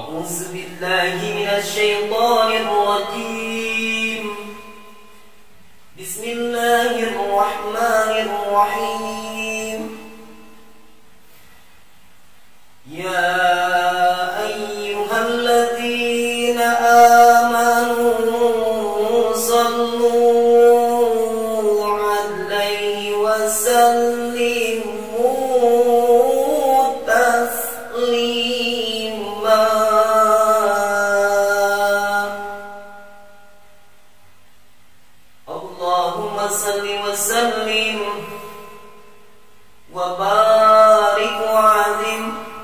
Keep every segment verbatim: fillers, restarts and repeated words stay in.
أعوذ بالله من الشيطان الرجيم. بسم الله الرحمن الرحيم. يا أيها الذين آمنوا صلوا عليه وسلموا تسليما. اللهم صل وسلم وبارك وعظم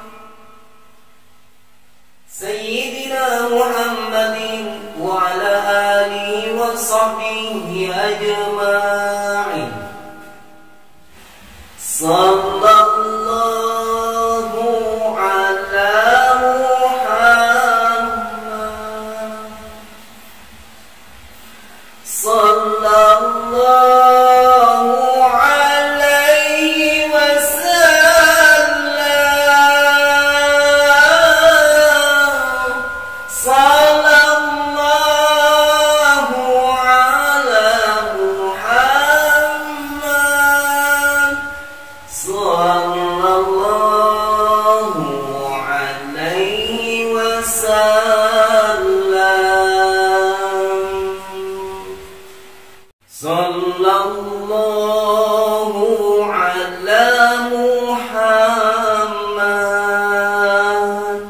سيدنا محمد وعلى آله وصحبه أجمعين. صلى الله على محمد. صلى الله عليه وسلم. صلى الله على محمد. صلى الله عليه وسلم. صلى الله على محمد.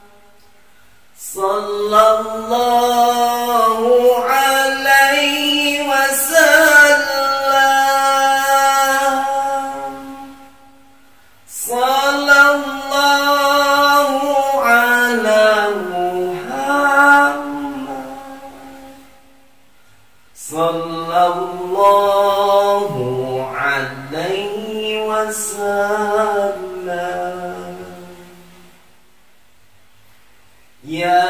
صلى الله عليه وسلم. صلى الله على محمد. صلى الله عليه وسلم. يا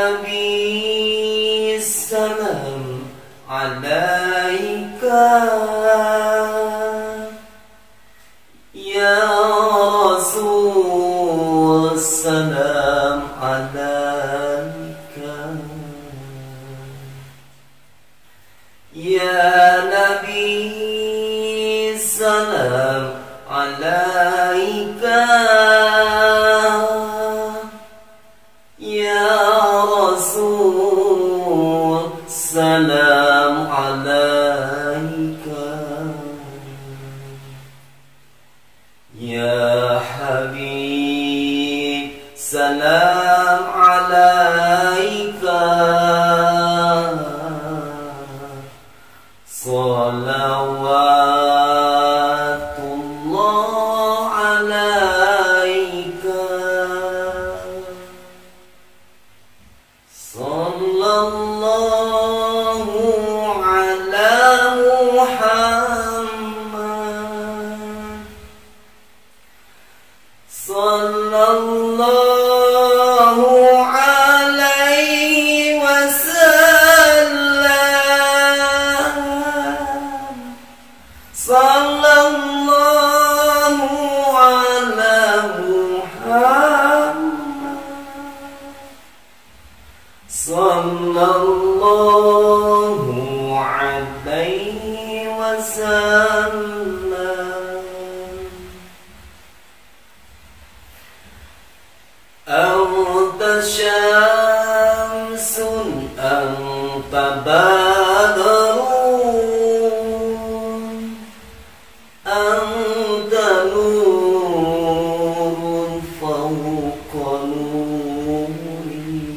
نبي السلام عليك. يا رسول السلام عليك. يا نبي السلام عليك. يا رسول السلام عليك. يا حبيب سلام عليك. صلوات الله عليك. صلى الله على محمد. صلى الله عليه وسلم. صلى الله على محمد. صلى الله عليه وسلم. أنت شمس أنت بدر أنت نور فوق نوري.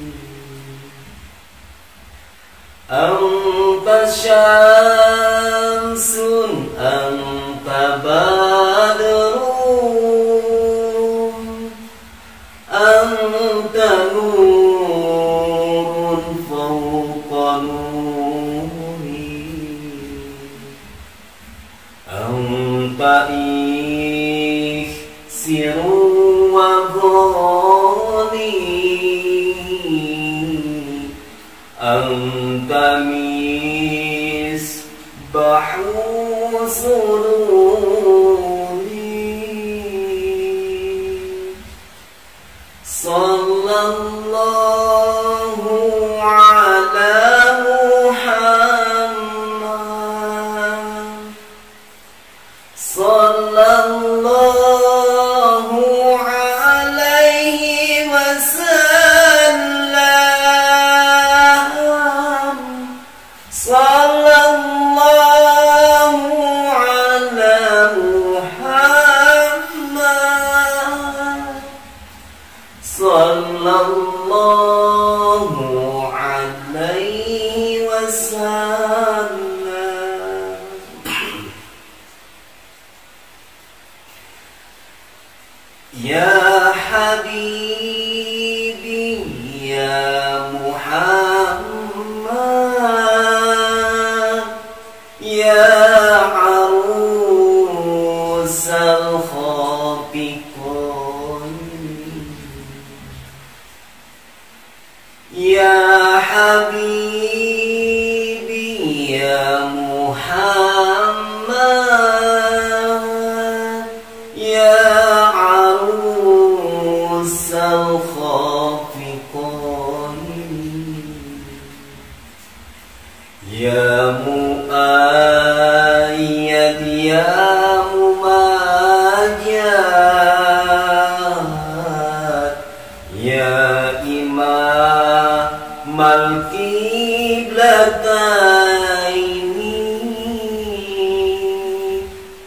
أنت شمس أنت بدر أنت نور فوق نوري. أنت إكسير وغالي. أنت مصباح سروري. Sallallahu ala Muhammad. Sallallahu alaihi wasallam. Sallallahu ala Muhammad. Sallallahu alaihi wasallam. Ya Habibi ya Muhammad, ya arusal khafiqun, ya Habibi ya Muhammad, ya arusal khafiqun, ya muayyad ya mumajjad, ya imamal qiblataini.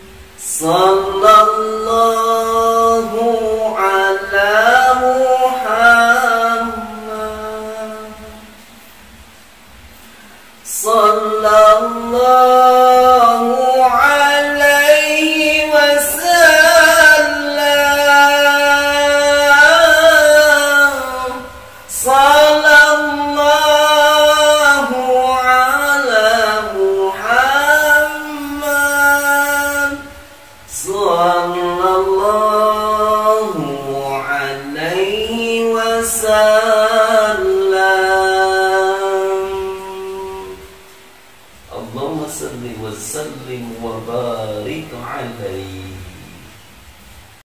Sallallahu ala Muhammad. Sallallahu alaihi wasallam. Sallallahu ala Muhammad. Sallallahu alaihi wasallam.